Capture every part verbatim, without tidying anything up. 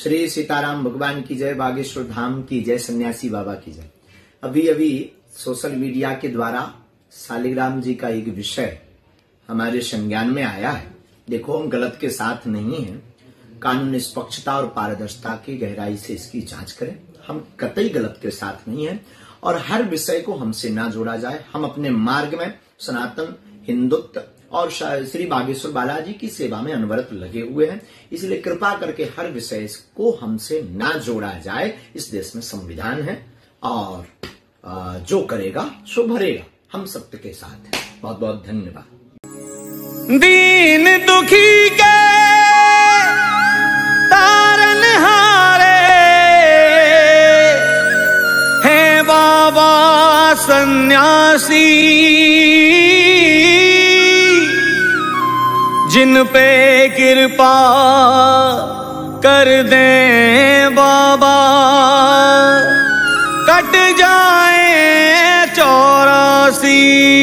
श्री सीताराम भगवान की जय, बागेश्वर धाम की जय, सन्यासी बाबा की जय। अभी अभी सोशल मीडिया के द्वारा शालिग्राम जी का एक विषय हमारे संज्ञान में आया है। देखो, हम गलत के साथ नहीं हैं। कानून निष्पक्षता और पारदर्शिता की गहराई से इसकी जांच करें। हम कतई गलत के साथ नहीं हैं और हर विषय को हमसे ना जोड़ा जाए। हम अपने मार्ग में सनातन हिंदुत्व और श्री बागेश्वर बालाजी की सेवा में अनवरत लगे हुए हैं, इसलिए कृपा करके हर विषय को हमसे ना जोड़ा जाए। इस देश में संविधान है और जो करेगा सो भरेगा। हम सत्य के साथ हैं। बहुत बहुत धन्यवाद। दीन दुखी के तारनहारे हैं बाबा सन्यासी, जिन पे कृपा कर दें बाबा, कट जाए चौरासी।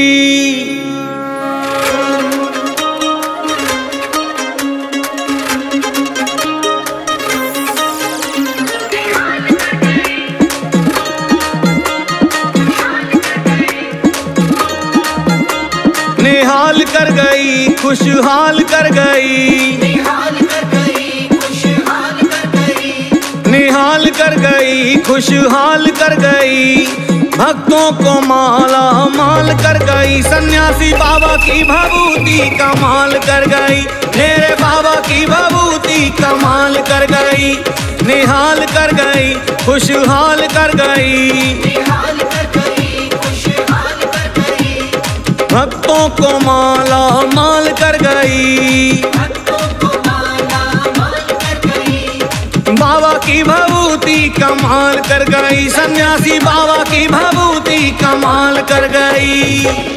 निहाल कर गई, खुशहाल कर गई, निहाल कर गई, खुशहाल कर गई, निहाल कर गई, खुशहाल कर गई, भक्तों को माला माल कर गई। सन्यासी बाबा की भभूति कमाल कर गई, मेरे बाबा की भभूति कमाल कर गई। निहाल कर गई, खुशहाल कर गई, निहाल कर गई, खुशहाल कर गई, भक्तों को माला माल कर गई, भक्तों को माला माल कर गई। बाबा की भभूति कमाल कर गई, सन्यासी बाबा की भभूति कमाल कर गई।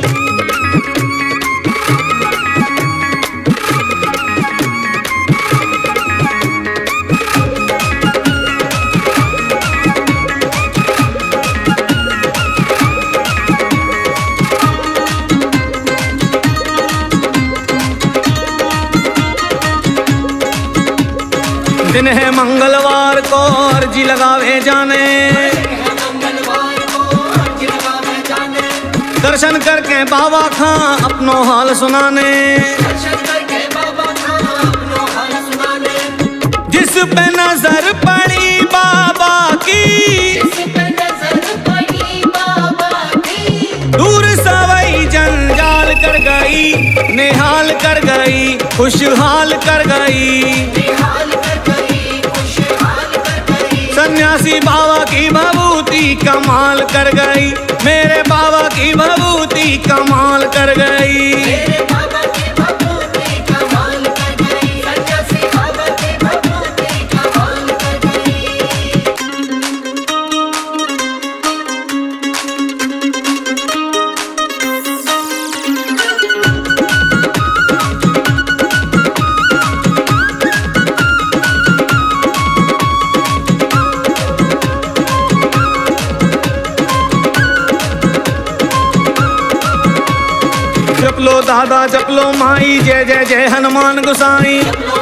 दिन है मंगलवार को अर्जी लगावे जाने, दर्शन करके बाबा खां अपनो हाल सुनाने, जिस पे नजर पड़ी बाबा की, दूर सवई जंजाल कर गई, निहाल कर गई, खुशहाल कर गई। सन्यासी बाबा की भभूति कमाल कर गई, मेरे बाबा की भभूति कमाल कर गई, मेरे बाबा की भभूति कमाल कर गई, सन्यासी बाबा की भभूति कमाल कर गई। जपलो दादा जपलो माई, जय जय जय हनुमान गोसाई।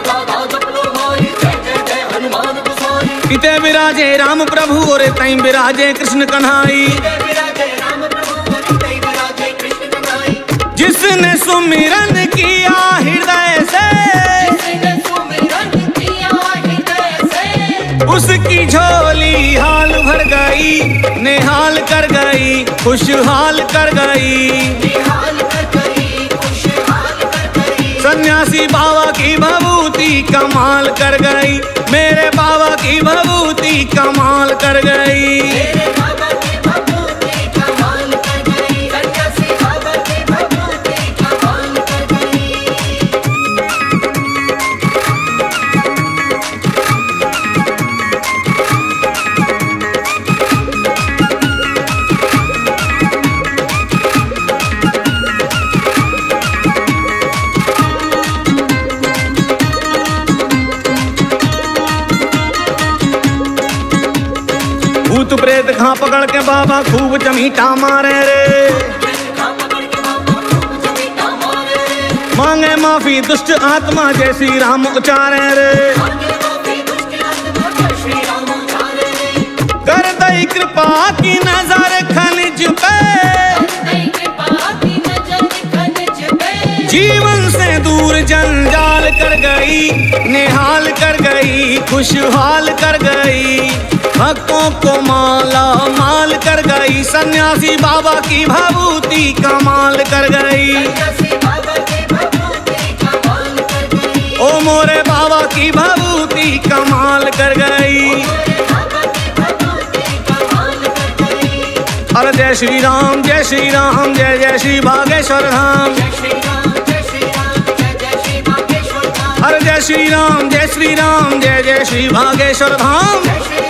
पिते विराजे राम प्रभु और तई विराजे कृष्ण कन्हाई। जिसने सुमिरन किया हृदय से, उसकी झोली हाल भर गई, निहाल कर गई, खुशहाल कर गई। सन्यासी बाबा की भभूति कमाल कर गई, मेरे बाबा की भभूति कमाल कर गई, मेरे बाबा की भभूति कमाल कर गई, सन्यासी बाबा की भभूति कमाल कर गई। भूत प्रेत खा पकड़ के बाबा खूब चमीटा मारे रे, मांगे माफी दुष्ट आत्मा जय श्री राम उचारे रे। कर दई कृपा की नजर खनिज पे, जीवन से दूर जंजाल कर गई, निहाल कर गई, खुशहाल कर गई, भक्तों को माला माल कर गई, सन्यासी बाबा की भभूति कमाल कर गई। ओ मोरे बाबा की भभूति कमाल कर गई। अरे जय श्री राम जय श्री राम जय जय श्री बागेश्वर धाम। अरे जय श्री राम जय श्री राम जय जय श्री बागेश्वर धाम।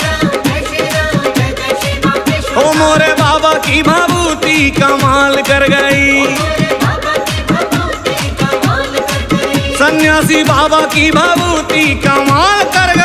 ओ मोरे बाबा की भभूति कमाल कर गई, सन्यासी बाबा की भभूति कमाल कर गई।